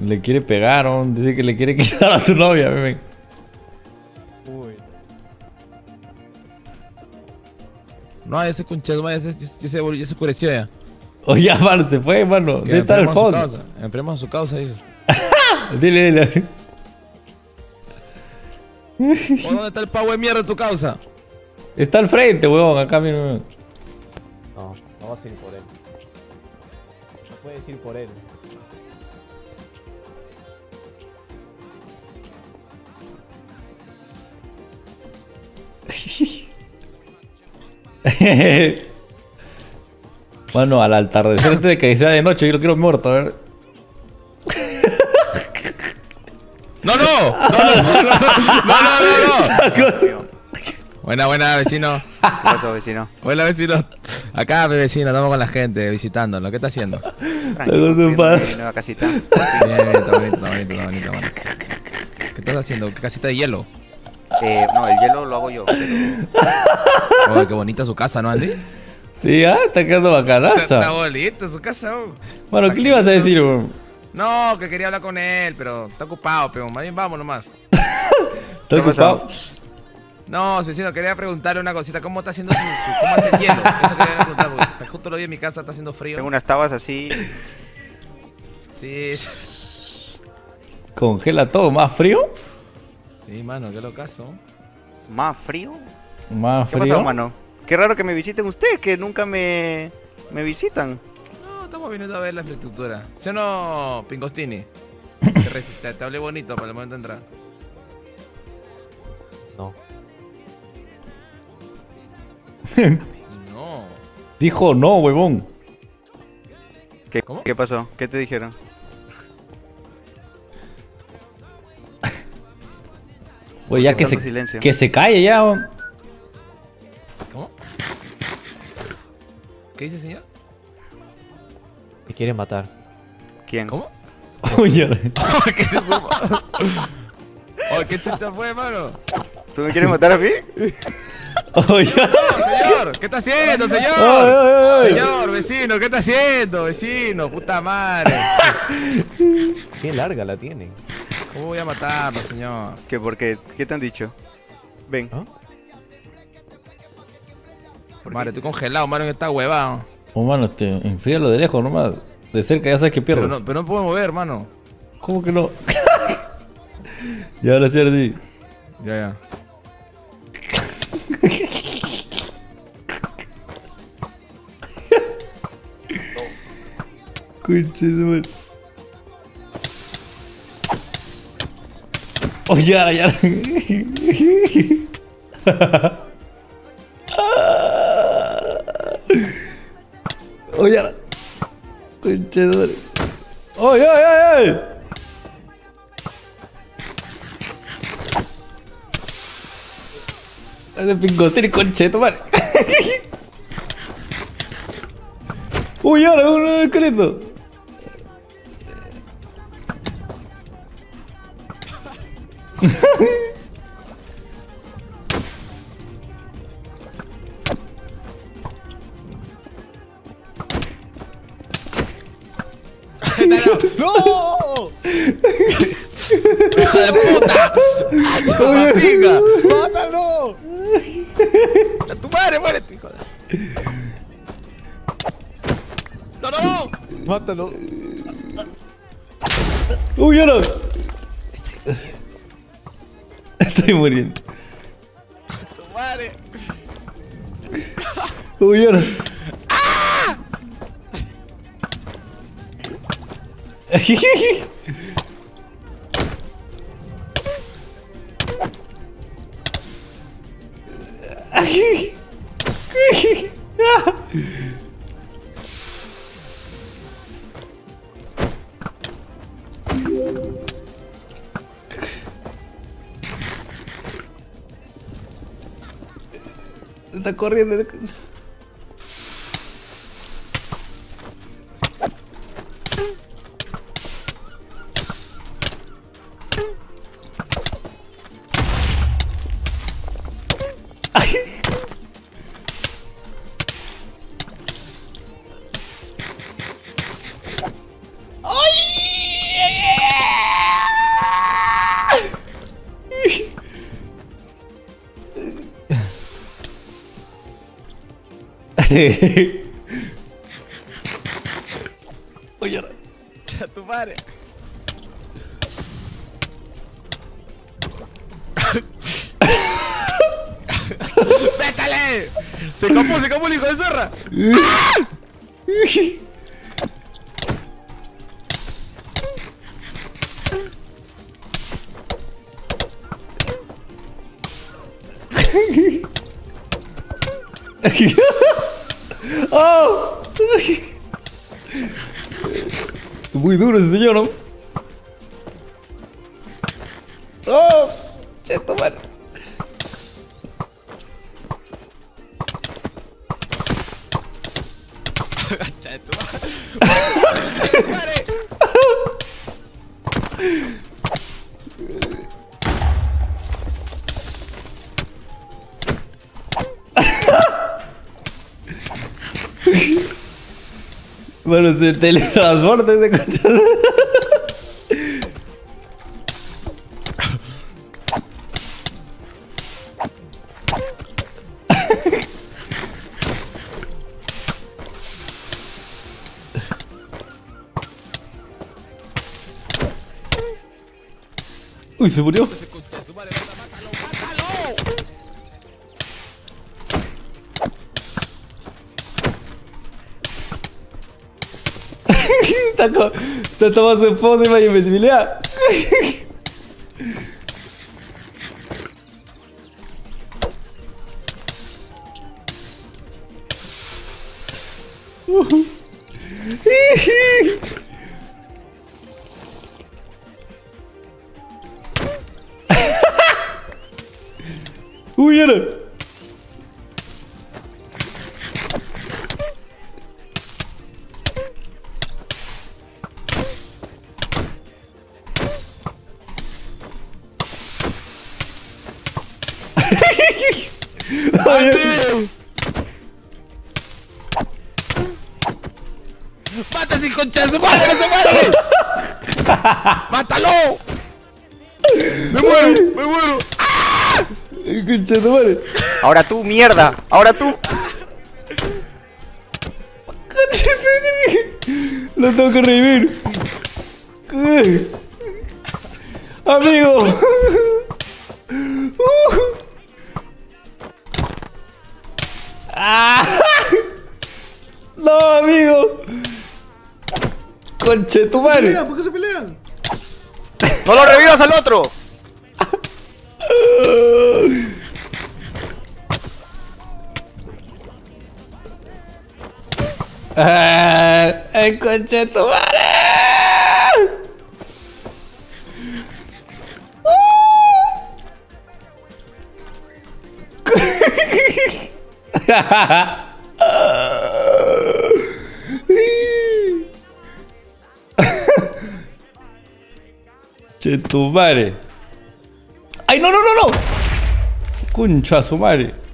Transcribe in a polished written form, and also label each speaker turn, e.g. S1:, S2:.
S1: Le quiere pegar, ¿no? Dice que le quiere quitar a su novia, bebé.
S2: Uy.
S3: No, ese conchado, ya se oscureció ya.
S1: Oye, ya, mano, se fue, mano. ¿Dónde está el fondo?
S3: Enfremos a su causa, dices.
S1: Dile.
S3: ¿Dónde está el pavo de mierda de tu causa?
S1: Está al frente, huevón, acá, mira.
S2: No, no vas a ir por él. No puedes ir por él.
S1: Mano, al atardecer antes de que sea de noche, yo lo quiero muerto, a ver.
S3: ¡No! Buena, vecino.
S4: ¿Qué pasó, vecino?
S3: Hola, vecino. Acá, vecino, estamos con la gente, visitándolo. ¿Qué está haciendo?
S1: Sacó su paz.
S4: Nueva casita.
S3: Bien, está bonito, mano. ¿Qué estás haciendo? ¿Qué casita de hielo?
S4: No, el hielo lo hago yo, pero...
S3: Oh, qué bonita su casa, ¿no, Andy?
S1: Sí, está quedando
S3: Está
S1: bacanaza.
S3: bonita su casa, oh.
S1: Mano, ¿qué le ibas a decir, weón?
S3: No, que quería hablar con él, pero está ocupado, pero más bien vamos nomás.
S1: ¿Estás ocupado?
S3: No, vecino, quería preguntarle una cosita. ¿Cómo está haciendo cómo hace el hielo? Eso quería preguntar, porque justo lo vi en mi casa, está haciendo frío.
S4: Tengo unas tabas así...
S3: Sí.
S1: ¿Congela todo? ¿Más frío?
S3: Sí, mano, qué locazo.
S4: ¿Más frío?
S1: ¿Más
S4: ¿Qué
S1: frío?
S4: pasa, mano? Qué raro que me visiten ustedes, que nunca me visitan.
S3: No, estamos viniendo a ver la infraestructura. ¿Sí o no, Pingostini? Te hablé bonito para el momento de entrar.
S2: No.
S3: No.
S1: Dijo no, huevón.
S3: ¿Cómo?
S4: ¿Qué pasó? ¿Qué te dijeron?
S1: Oye, ya
S4: Tanto silencio.
S1: que se calle ya, weón.
S3: ¿Cómo? ¿Qué dice, señor?
S2: Te quieren matar.
S4: ¿Quién?
S3: ¿Cómo?
S1: Oye,
S3: ¿Qué se suma? Oh, ¿qué chucha fue, mano?
S4: ¿Tú me quieres matar a mí?
S1: oye.
S3: No, señor, ¿qué está haciendo, señor?
S1: Ay.
S3: Señor, vecino, ¿qué está haciendo, vecino? Puta madre.
S2: Qué larga la tienen.
S3: ¿Cómo voy a matarlo, señor?
S4: ¿Qué? ¿Por qué? ¿Qué te han dicho? Ven.
S2: ¿Ah?
S3: Madre, estoy congelado, mano, en esta huevada.
S1: Oh, mano, enfríalo de lejos nomás. De cerca ya sabes que pierdes.
S3: Pero no puedo mover, hermano.
S1: ¿Cómo que no? Y ahora sí, ahora sí.
S3: Ya.
S1: Conche de madre. Oh, ya. Oh, ya. Conche de madre. ¡Ay! Ese pingotín, conche de tu madre. Uy, ahora un esqueleto.
S2: ¡No!
S3: ¡Hijo de puta! ¡Ay, pinga!
S2: ¡Mátalo!
S3: ¡A tu madre, muérete, hijo de... ¡No!
S2: ¡Mátalo!
S1: Uy, ahora. Estoy muriendo.
S3: ¡Tu madre!
S1: Uy, ahora. Está corriendo. Oye,
S3: A tu madre. ¡Vétale! Se escapó el hijo de zorra.
S1: ¡Oh! Muy duro ese señor, ¿no? ¡Oh! Cheto, mano.
S3: Concha de tu madre.
S1: Bueno, se teletransporta ese coche. Uy, se murió.
S3: Concha de su madre, mátalo.
S1: Está tomando su esposa y vaya invencibilidad. Uy, era.
S3: ¡Mata ese concha de su madre! ¡No se muere! ¡Mátalo! ¡Me muero!
S1: Concha de tu madre.
S4: Ahora tú, mierda. Ahora tú.
S1: Lo tengo que revivir. Amigo. No, amigo. Concha de tu madre.
S2: ¿Por qué se pelean?
S4: ¡No lo revivas al otro!
S1: ¡El concha de tu madre! Che tu madre. ¡Ay, no! Concha su madre.